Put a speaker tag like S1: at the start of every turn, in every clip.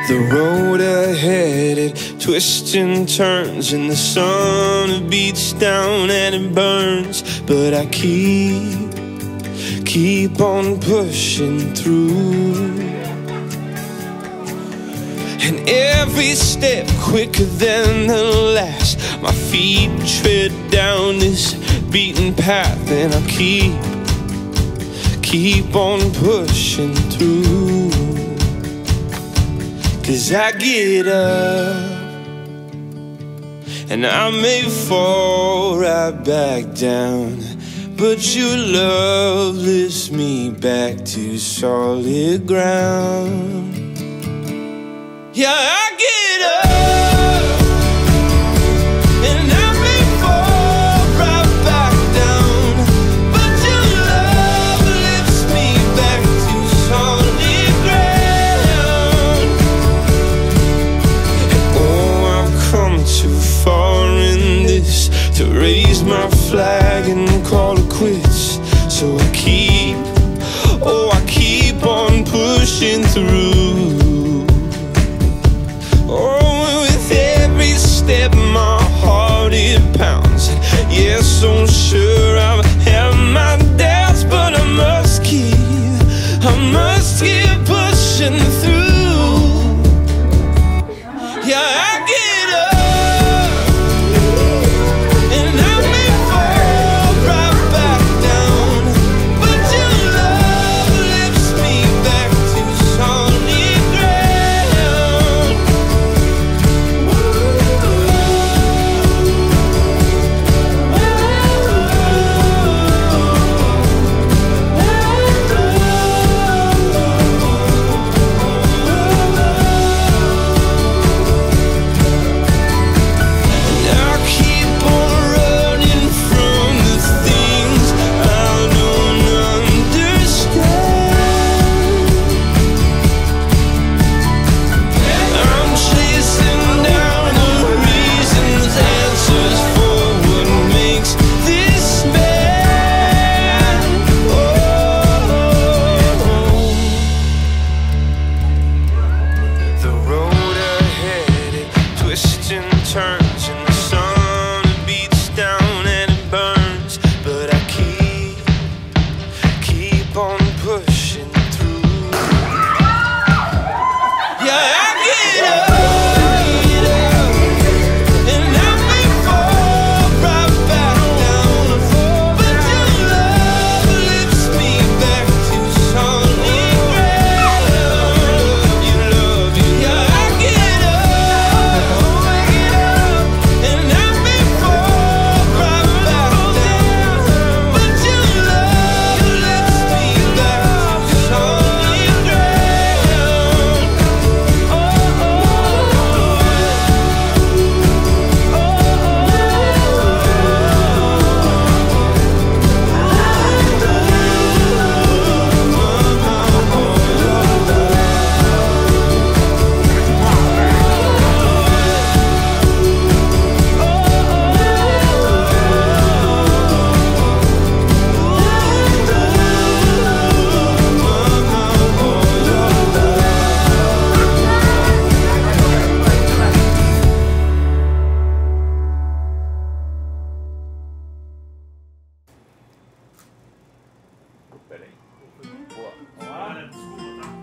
S1: The road ahead, it twists and turns, and the sun beats down and it burns. But I keep on pushing through. And every step quicker than the last, my feet tread down this beaten path. And I keep on pushing through. 'Cause I get up and I may fall right back down, but your love lifts me back to solid ground. Yeah, I get up and I may fall right back down, but your love lifts me back to solid ground. And oh, I've come too far in this to raise my flag and call it quits. So I keep on pushing through. Oh, with every step my heart it pounds. And yes, I'm sure I've had my doubts, but I must keep pushing through. Yeah, I get up and I may fall right back down, but your love lifts me back to solid ground.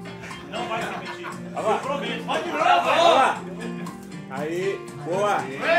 S2: Aí, boa.